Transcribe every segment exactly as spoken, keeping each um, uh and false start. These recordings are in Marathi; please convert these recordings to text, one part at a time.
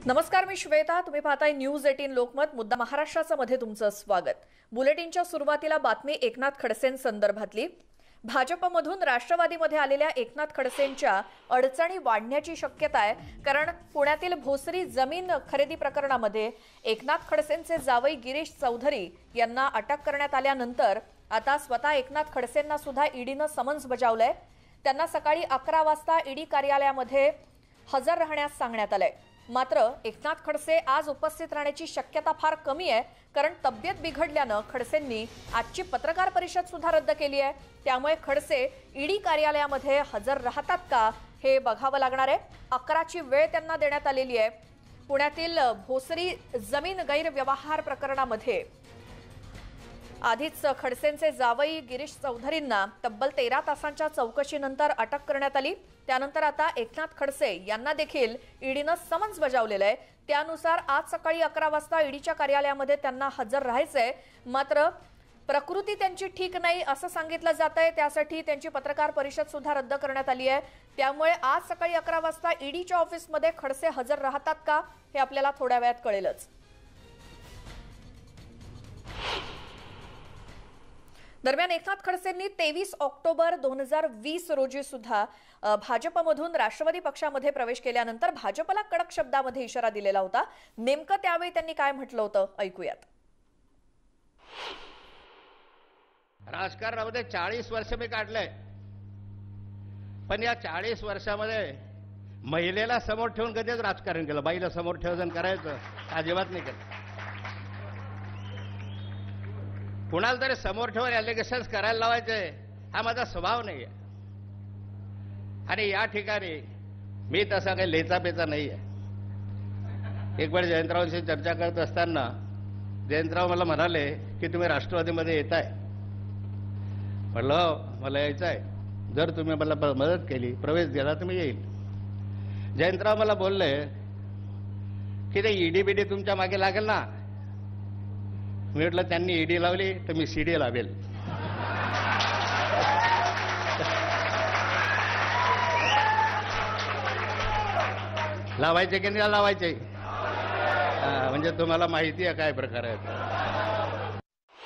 नमस्कार, मी श्वेता. तुम्ही पाहताय न्यूज अठरा लोकमत. मुद्दा महाराष्ट्राचा मध्ये तुमचं स्वागत. बुलेटिनच्या सुरुवातीला बातमी एकनाथ खडसेंसंदर्भातली. भाजपमधून राष्ट्रवादीमध्ये आलेल्या एकनाथ खडसेंच्या अडचणी वाढण्याची शक्यता आहे, कारण पुण्यातील भोसरी जमीन खरेदी प्रकरणामध्ये एकनाथ खडसेंचे जावई गिरीश चौधरी यांना अटक करण्यात आल्यानंतर आता स्वतः एकनाथ खडसेंना सुद्धा ईडीनं समन्स बजावलंय. त्यांना सकाळी अकरा वाजता ईडी कार्यालयामध्ये हजर राहण्यास सांगण्यात आलंय. मात्र एकनाथ खडसे आज उपस्थित राहण्याची शक्यता फार कमी आहे, कारण तब्येत बिघडल्यानं खडसेंनी आजची पत्रकार परिषद सुद्धा रद्द केली आहे. त्यामुळे खडसे ईडी कार्यालयामध्ये हजर राहतात का हे बघावं लागणार आहे. अकराची वेळ त्यांना देण्यात आलेली आहे. पुण्यातील भोसरी जमीन गैरव्यवहार प्रकरणामध्ये आधीच खडसेंचे जावई गिरीश चौधरींना तब्बल तेरा तासांच्या चौकशीनंतर अटक करण्यात आली. त्यानंतर आता एकनाथ खडसे यांना देखील ईडीनं समन्स बजावलेलं आहे. त्यानुसार आज सकाळी अकरा वाजता ईडीच्या कार्यालयामध्ये त्यांना हजर राहायचंय. मात्र प्रकृती त्यांची ठीक नाही असं सांगितलं जात आहे. त्यासाठी त्यांची पत्रकार परिषद सुद्धा रद्द करण्यात आली आहे. त्यामुळे आज सकाळी अकरा वाजता ईडीच्या ऑफिसमध्ये खडसे हजर राहतात का हे आपल्याला थोड्या वेळात कळेलच. दरम्यान एकनाथ खडसेंनी तेवीस ऑक्टोबर दोन हजार वीस रोजी सुद्धा भाजपमधून राष्ट्रवादी पक्षामध्ये प्रवेश केल्यानंतर भाजपला कडक शब्दामध्ये इशारा दिलेला होता. नेमकं त्यावेळी त्यांनी काय म्हटलं होतं ऐकूयात. राजकारणामध्ये चाळीस वर्ष मी काढलंय, पण या चाळीस वर्षामध्ये महिलेला समोर ठेवून कधीच राजकारण केलं? बाईला समोर ठेवून करायचं अजिबात नाही केलं. कुणाला तरी समोर ठेवून ॲलिगेशन्स करायला लावायचे हा माझा स्वभाव नाही आहे. आणि या ठिकाणी मी तसा काही लेचा पेचा नाही आहे. एक वेळ जयंतरावांशी चर्चा करत असताना जयंतराव मला म्हणाले की तुम्ही राष्ट्रवादीमध्ये येताय. म्हटलं मला यायचं आहे, जर तुम्ही मला मदत केली, प्रवेश दिला तर मी येईल. जयंतराव मला बोलले की ते ईडी बीडी तुमच्या मागे लागेल ना. मी म्हटलं त्यांनी ईडी लावली तर मी सीडी लावेल. लावायचे की नाही लावायचे म्हणजे तुम्हाला माहिती आहे काय प्रकार आहे.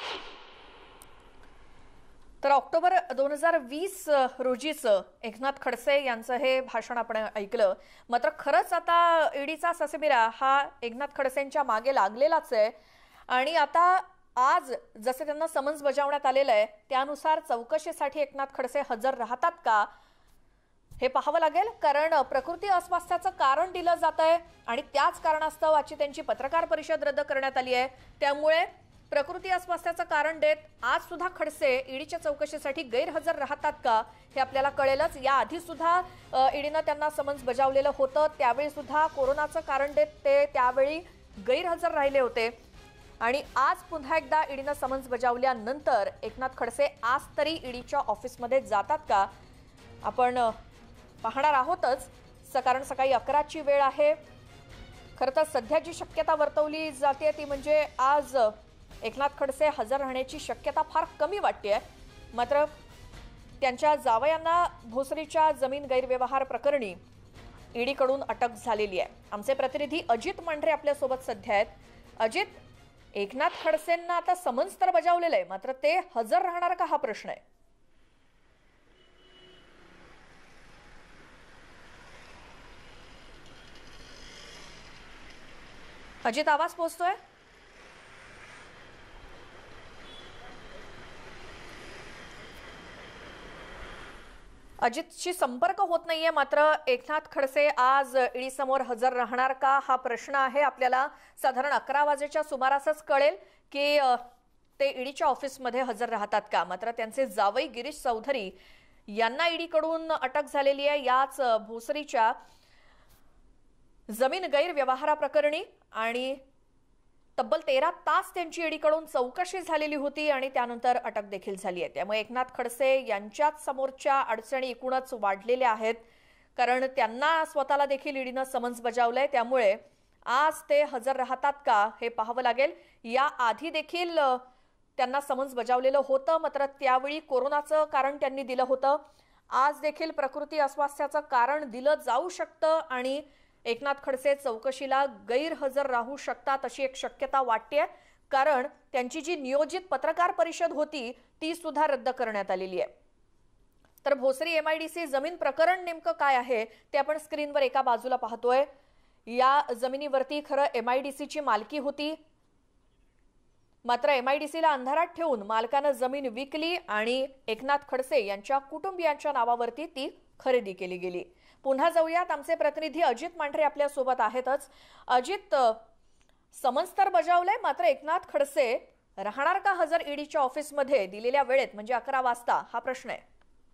तर ऑक्टोबर दोन हजार वीस रोजीचं एकनाथ खडसे यांचं हे भाषण आपण ऐकलं. मात्र खरंच आता ईडीचा ससेमिरा हा एकनाथ खडसेंच्या मागे लागलेलाच आहे. आणि आता आज जसे त्यांना समन्स बजावण्यात आलेलं आहे त्यानुसार चौकशीसाठी एकनाथ खडसे हजर राहतात का हे पाहावं लागेल. कारण प्रकृती अस्वास्थ्याचं कारण दिलं जात आहे आणि त्याच कारणास्तव आजची त्यांची पत्रकार परिषद रद्द करण्यात आली आहे. त्यामुळे प्रकृती अस्वास्थ्याचं कारण देत आज सुद्धा खडसे ईडीच्या चौकशीसाठी गैरहजर राहतात का हे आपल्याला कळेलच. याआधी सुद्धा ईडीनं त्यांना समन्स बजावलेलं होतं. त्यावेळी सुद्धा कोरोनाचं कारण देत ते त्यावेळी गैरहजर राहिले होते. आणि आज पुन्हा एकदा ईडीनं समन्स बजावल्यानंतर एकनाथ खडसे आज तरी ईडीच्या ऑफिसमध्ये जातात का आपण पाहणार आहोतच. कारण सकाळी अकराची वेळ आहे. खरं तर सध्या जी शक्यता वर्तवली जाते ती म्हणजे आज एकनाथ खडसे हजर राहण्याची शक्यता फार कमी वाटते. मात्र त्यांच्या जावयांना भोसरीच्या जमीन गैरव्यवहार प्रकरणी ईडीकडून अटक झालेली आहे. आमचे प्रतिनिधी अजित मांढरे आपल्यासोबत सध्या आहेत. अजित, एकनाथ खडसेंना आता समन्स तर बजावलेलं आहे, मात्र ते हजर राहणार का हा प्रश्न आहे. अजित, आवाज पोहोचतोय? अजितशी संपर्क होत नाहीये. मात्र एकनाथ खडसे आज ईडी समोर हजर राहणार का हा प्रश्न आहे. आपल्याला साधारण अकरा वाजेच्या सुमारासच कळेल की ते ईडीच्या ऑफिसमध्ये हजर राहतात का. मात्र त्यांचे जावई गिरीश चौधरी यांना ईडीकडून अटक झालेली आहे याच भोसरीच्या जमीन गैरव्यवहाराप्रकरणी. आणि तब्बल तेरा तास त्यांची ईडीकडून चौकशी झालेली होती आणि त्यानंतर अटक देखील झाली आहे. त्यामुळे एकनाथ खडसे यांच्याच समोरच्या अडचणी एकूणच वाढलेल्या आहेत, कारण त्यांना स्वतःला देखील ईडीनं समन्स बजावलंय. त्यामुळे आज ते हजर राहतात का हे पाहावं लागेल. या आधी देखील त्यांना समन्स बजावलेलं होतं, मात्र त्यावेळी कोरोनाचं कारण त्यांनी दिलं होतं. आज देखील प्रकृती अस्वास्थ्याचं कारण दिलं जाऊ शकतं आणि एकनाथ खडसे चौकशीला गैरहजर राहू शकतात अशी एक शक्यता वाटते, कारण त्यांची जी नियोजित पत्रकार परिषद होती ती सुद्धा रद्द करण्यात आलेली आहे. तर भोसरी एमआयडीसी जमीन प्रकरण नेमकं काय आहे ते आपण स्क्रीनवर एका बाजूला पाहतोय. या जमिनीवरती खरं एमआयडीसीची मालकी होती, मात्र एमआयडीसीला अंधारात ठेवून मालकानं जमीन विकली आणि एकनाथ खडसे यांच्या कुटुंबियांच्या नावावरती ती खरेदी केली गेली. पुन्हा जाऊयात, आमचे प्रतिनिधी अजित मांढरे आपल्या सोबत आहेतच. अजित, समन्स तर बजावलंय, मात्र एकनाथ खडसे राहणार का हजर ईडीच्या ऑफिसमध्ये दिलेल्या वेळेत म्हणजे अकरा वाजता, हा प्रश्न आहे.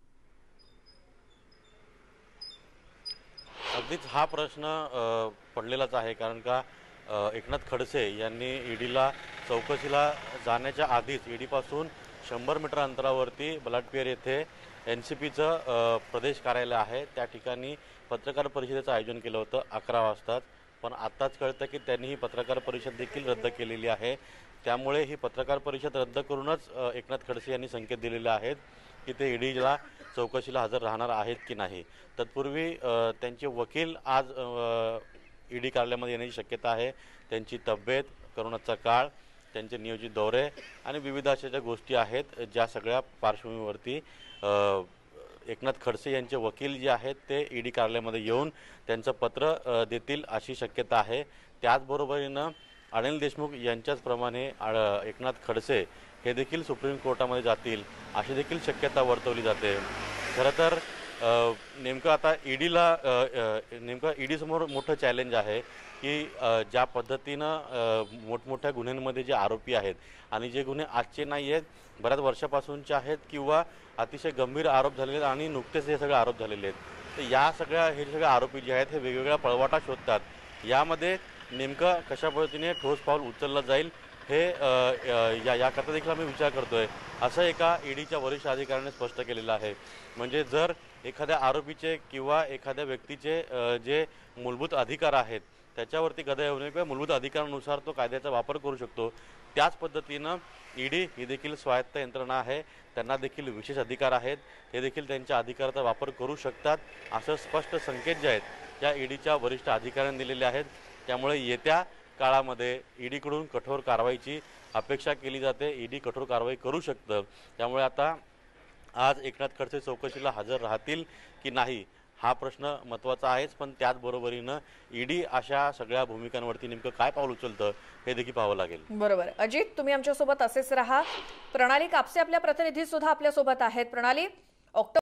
अगदीच हा प्रश्न पडलेलाच आहे, कारण का एकनाथ खडसे यांनी ईडीला चौकशीला जाण्याच्या आधीच ईडीपासून शंभर मीटर अंतरावरती बलाटपेर येथे एन सी पीचं प्रदेश कार्यालय आहे, त्या ठिकाणी पत्रकार परिषदेचं आयोजन केलं होतं अकरा वाजताच. पण आत्ताच कळतं की त्यांनी ही पत्रकार परिषद देखील रद्द केलेली आहे. त्यामुळे ही पत्रकार परिषद रद्द करूनच एकनाथ खडसे यांनी संकेत दिलेले आहेत की ते ईडीला चौकशीला हजर राहणार आहेत की नाही. तत्पूर्वी त्यांचे वकील आज ईडी कार्यालयामध्ये येण्याची शक्यता आहे. त्यांची तब्येत, करोनाचा काळ, त्यांचे नियोजित दौरे आणि विविध अशा ज्या गोष्टी आहेत, ज्या सगळ्या पार्श्वभूमीवरती एकनाथ खडसे यांचे वकील जे आहेत ते ईडी कार्यालयामध्ये येऊन त्यांचं पत्र देतील अशी शक्यता आहे. त्याचबरोबरीनं अनिल देशमुख यांच्याचप्रमाणे एकनाथ खडसे हे देखील सुप्रीम कोर्टामध्ये जातील अशी देखील शक्यता वर्तवली जाते. खरं तर नेमकं आता ईडीला नेमकं ईडीसमोर मोठं चॅलेंज आहे की ज्या पद्धतीनं मोठमोठ्या गुन्ह्यांमध्ये जे आरोपी आहेत आणि जे गुन्हे आजचे नाही आहेत, बऱ्याच वर्षापासूनचे आहेत किंवा अतिशय गंभीर आरोप झालेले आहेत आणि नुकतेच हे सगळे आरोप झालेले आहेत, तर या सगळ्या हे सगळे आरोपी जे आहेत हे वेगवेगळ्या पळवाटा शोधतात. यामध्ये नेमकं कशा पद्धतीने ठोस पाऊल उचललं जाईल हे या याकरता देखील आम्ही विचार करतोय, असं एका ईडीच्या वरिष्ठ अधिकाऱ्याने स्पष्ट केलेलं आहे. म्हणजे जर एखाद्या आरोपीचे किंवा एखाद्या व्यक्तीचे जे मूलभूत अधिकार आहेत त्याच्यावरती गदा येऊ नये किंवा मूलभूत अधिकारानुसार तो कायद्याचा वापर करू शकतो, त्याच पद्धतीनं ईडी ही देखील स्वायत्त यंत्रणा आहे, त्यांना देखील विशेष अधिकार आहेत, ते देखील त्यांच्या अधिकाराचा वापर करू शकतात असं स्पष्ट संकेत जे आहेत या ईडीच्या वरिष्ठ अधिकाऱ्यांनी दिलेले आहेत. त्यामुळे येत्या काळामध्ये ईडीकडून कठोर कारवाईची अपेक्षा केली जाते. ईडी कठोर कारवाई करू शकतं. त्यामुळे आता आज एकनाथ खडसे चौकशीला हजर राहतील की नाही हा प्रश्न महत्त्वाचा आहेच, पण त्याचबरोबरीनं ईडी अशा सगळ्या भूमिकांवरती नेमकं काय पाऊल उचलतं हे देखील पाहावं लागेल. बरोबर अजित, तुम्ही आमच्यासोबत असेच राहा. प्रणाली कापसे आपल्या प्रतिनिधी सुद्धा आपल्यासोबत आहेत. प्रणाली, ऑक्टोबर